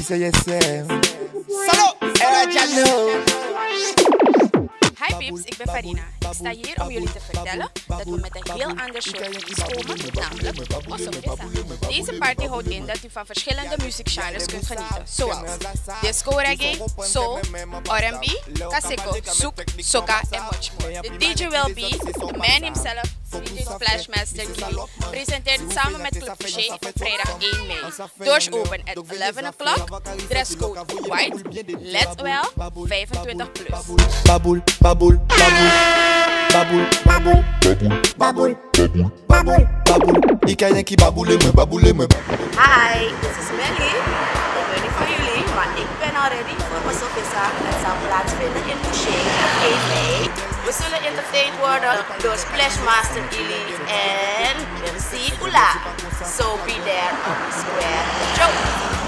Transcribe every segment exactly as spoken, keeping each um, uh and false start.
say yes, Salut! Hi peeps, ik ben Farina. Ik sta hier om jullie te vertellen dat we met een heel ander soort release komen, namelijk Ossofissa. Deze party houdt in dat u van verschillende muziekgenres kunt genieten, zoals disco reggae, soul, R en B, kaseko, souk, soca en much more. De D J will be the man himself, D J Splashmaster Gilly, presenteert samen met Club Touché op vrijdag één mei. Doors open at eleven o'clock, dresscode white, let's well, vijfentwintig plus. Baboul, baboul, baboul, baboul, baboul, baboul, baboul, baboul, baboul. Ik kan je baboule me, baboule me. Hi, dit is Melly. Ik ben niet voor jullie, maar ik ben al ready voor Ossofissa. Het zal plaatsvinden in Touché op één mei. We zullen entertained worden door Splashmaster Gilly en M C Ula. So be there on the square. Joke!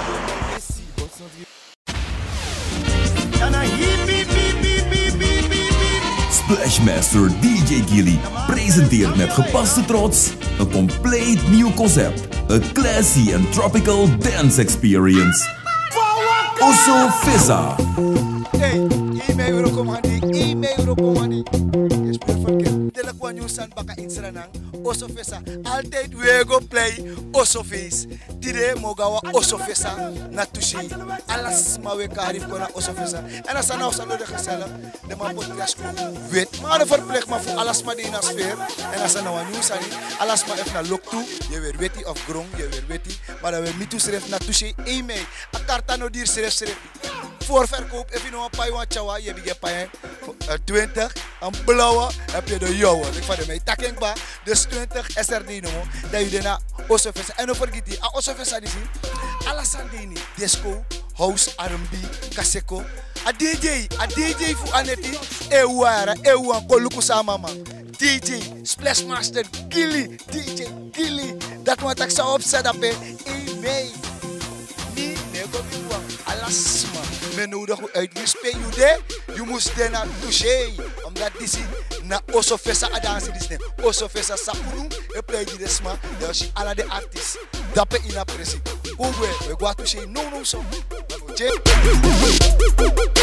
Splashmaster D J Gilly presenteert met gepaste trots een compleet nieuw concept. Een classy and tropical dance experience. Ossofissa. Hey, email Eurokomandi, email Eurokomandi. Je speelt verkeerd. De lakwa nieuw san baka insranang. Ossofissa. Altijd we go play Ossofis. Tide mogawa Ossofissa na Touché. Alles maar we karif kona Ossofissa. En als nou zal de gezellig. De man podcast weet. Maar de verplicht maar voor alles maar die in de sfeer. En als nou nieuw san, alles maar even naar look toe. Je weer weet of grong, je weer weet. Maar dan we niet toe schrijf na Touché één mei. A karta no dier schrijf schrijf. Voorverkoop, even nog een paar want chawa, je hebt je twintig, een blauwe, heb je de jouwe. Ik vond mij takengba, dus twintig S R D noemen, dat je daarna Ossofissa. En dan vergeet je, Ossofissa die zien, alles aan die niet, disco, house, R en B, kaseko. A D J, a D J voor Anetti, Ewara, Ewan, Koluku Samama. D J, Splashmaster, Gilly, D J, Gilly. Dat wat ik zou opzetten, één mei. Nee, nee, kom niet doen. Alles man. Men nodig uit wie speel je de? Je moest er naar Touché. Omdat die zien na Ossofissa adansi die zijn. Ossofissa sapunu en play die desma. Dat is alle de artiesten. Dat is in de pressie. Hoe we? We gaan Touché. No, no, so.